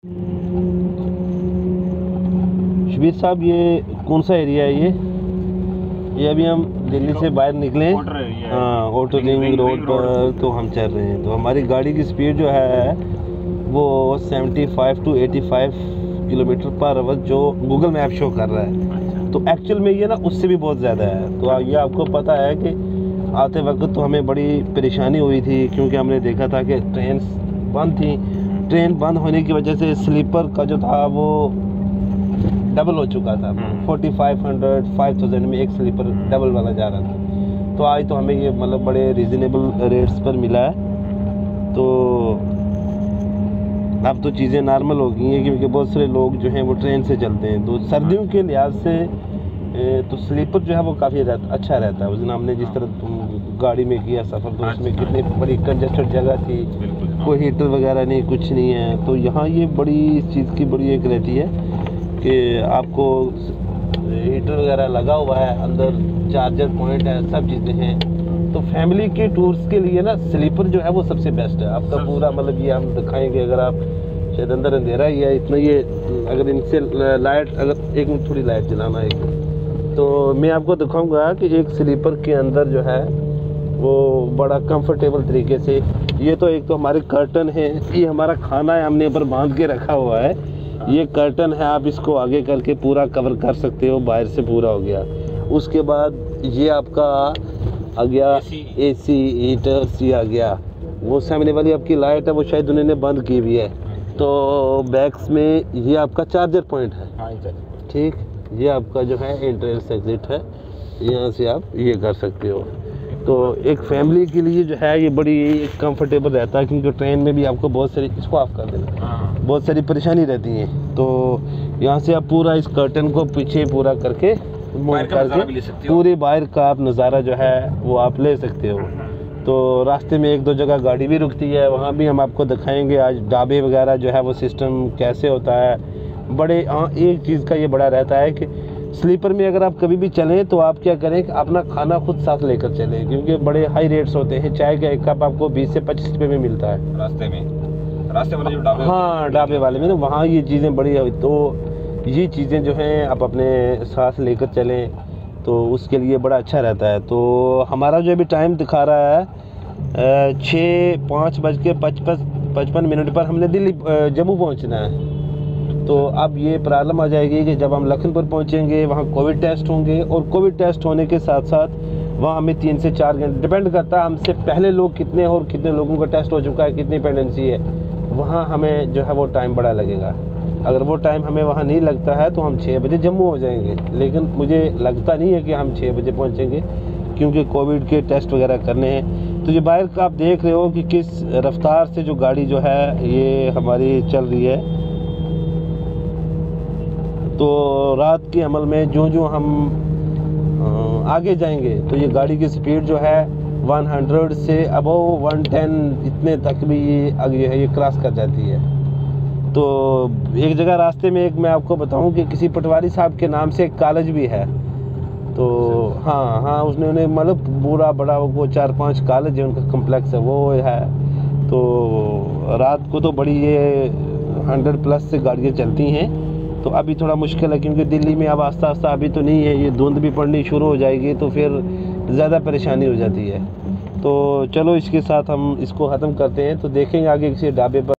शबीर साहब, ये कौन सा एरिया है ये अभी हम दिल्ली से बाहर निकले, हाँ, ऑटो रिंग रोड पर तो हम चल रहे हैं। तो हमारी गाड़ी की स्पीड जो है वो 75 to 85 किलोमीटर पर आवर जो गूगल मैप शो कर रहा है। तो एक्चुअल में ये ना उससे भी बहुत ज़्यादा है। तो ये आपको पता है कि आते वक्त तो हमें बड़ी परेशानी हुई थी, क्योंकि हमने देखा था कि ट्रेन बंद थी। ट्रेन बंद होने की वजह से स्लीपर का जो था वो डबल हो चुका था। 4500 5000 में एक स्लीपर डबल वाला जा रहा था। तो आज तो हमें ये मतलब बड़े रीज़नेबल रेट्स पर मिला है। तो अब तो चीज़ें नॉर्मल हो गई हैं, क्योंकि बहुत सारे लोग जो हैं वो ट्रेन से चलते हैं। तो सर्दियों के लिहाज से तो स्लीपर जो है वो काफ़ी अच्छा रहता है। उस दिन हमने जिस तरह गाड़ी में किया सफ़र, तो उसमें कितनी बड़ी कंजेस्टेड जगह थी, कोई हीटर वगैरह नहीं, कुछ नहीं है। तो यहाँ ये बड़ी इस चीज़ की बड़ी एक रहती है कि आपको हीटर वगैरह लगा हुआ है, अंदर चार्जर पॉइंट है, सब चीज़ें हैं। तो फैमिली के टूर्स के लिए ना स्लीपर जो है वो सबसे बेस्ट है। आपका पूरा मतलब ये हम दिखाएंगे, अगर आप शायद अंदर अंधेरा ही है इतना, ये अगर इनसे लाइट, अगर एक मिनट थोड़ी लाइट जलाना एक, तो मैं आपको दिखाऊंगा कि एक स्लीपर के अंदर जो है वो बड़ा कंफर्टेबल तरीके से, ये तो एक तो हमारे कर्टन है, ये हमारा खाना है हमने ऊपर बांध के रखा हुआ है। ये कर्टन है, आप इसको आगे करके पूरा कवर कर सकते हो, बाहर से पूरा हो गया। उसके बाद ये आपका आ गया एसी हीटर्स, ये आ गया। वो सामने वाली आपकी लाइट है वो शायद उन्होंने बंद की हुई है। तो बैक्स में ये आपका चार्जर पॉइंट है, ठीक। ये आपका जो है एंट्रेंस एग्जिट है, यहाँ से आप ये कर सकते हो। तो एक फैमिली के लिए जो है ये बड़ी कंफर्टेबल रहता है, क्योंकि ट्रेन में भी आपको बहुत सारी, इसको ऑफ कर देना, बहुत सारी परेशानी रहती है। तो यहाँ से आप पूरा इस कर्टन को पीछे पूरा करके पूरे बाहर का आप नज़ारा जो है वो आप ले सकते हो। तो रास्ते में एक दो जगह गाड़ी भी रुकती है, वहाँ भी हम आपको दिखाएंगे आज ढाबे वगैरह जो है वो सिस्टम कैसे होता है। बड़े एक चीज़ का ये बड़ा रहता है कि स्लीपर में अगर आप कभी भी चलें तो आप क्या करें कि अपना खाना खुद साथ लेकर चलें, क्योंकि बड़े हाई रेट्स होते हैं। चाय का एक कप आपको 20 से 25 रुपये में मिलता है रास्ते वाले जो ढाबे, हाँ, ढाबे वाले में ना, वहाँ ये चीज़ें बड़ी है। तो ये चीज़ें जो हैं आप अपने साथ लेकर चलें तो उसके लिए बड़ा अच्छा रहता है। तो हमारा जो अभी टाइम दिखा रहा है 5:55 पर हमने दिल्ली जम्मू पहुँचना है। तो अब ये प्रॉब्लम आ जाएगी कि जब हम लखनपुर पहुंचेंगे वहाँ कोविड टेस्ट होंगे, और कोविड टेस्ट होने के साथ साथ वहाँ हमें 3 से 4 घंटे, डिपेंड करता है हमसे पहले लोग कितने और कितने लोगों का टेस्ट हो चुका है, कितनी पेंडेंसी है, वहाँ हमें जो है वो टाइम बड़ा लगेगा। अगर वो टाइम हमें वहाँ नहीं लगता है तो हम 6 बजे जम्मू हो जाएंगे, लेकिन मुझे लगता नहीं है कि हम 6 बजे पहुँचेंगे, क्योंकि कोविड के टेस्ट वगैरह करने हैं। तो ये बाहर का आप देख रहे हो कि किस रफ्तार से जो गाड़ी जो है ये हमारी चल रही है। तो रात के अमल में जो हम आगे जाएंगे तो ये गाड़ी की स्पीड जो है 100 से अबव 110 इतने तक भी ये क्रॉस कर जाती है। तो एक जगह रास्ते में एक मैं आपको बताऊं कि किसी पटवारी साहब के नाम से एक कॉलेज भी है। तो हाँ, उसने उन्हें मतलब पूरा बड़ा वो 4-5 कॉलेज है, उनका कम्प्लेक्स है वो है। तो रात को तो बड़ी ये 100+ से गाड़ियाँ चलती हैं। तो अभी थोड़ा मुश्किल है, क्योंकि दिल्ली में अब आस्ता आस्ता अभी तो नहीं है, ये धुंध भी पड़नी शुरू हो जाएगी तो फिर ज़्यादा परेशानी हो जाती है। तो चलो इसके साथ हम इसको ख़त्म करते हैं। तो देखेंगे आगे किसी ढाबे पर।